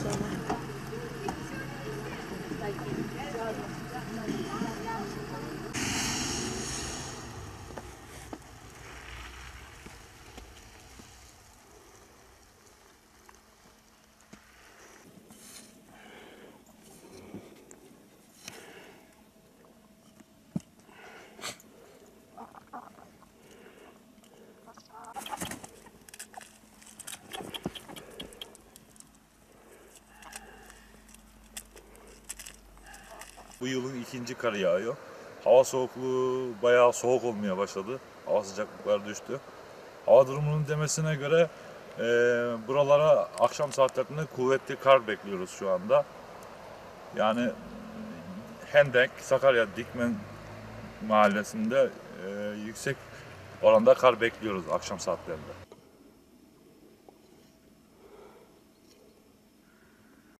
Bu yılın ikinci karı yağıyor. Hava soğukluğu bayağı soğuk olmaya başladı. Hava sıcaklıkları düştü. Hava durumunun demesine göre buralara akşam saatlerinde kuvvetli kar bekliyoruz şu anda. Yani Hendek, Sakarya Dikmen mahallesinde yüksek oranda kar bekliyoruz akşam saatlerinde.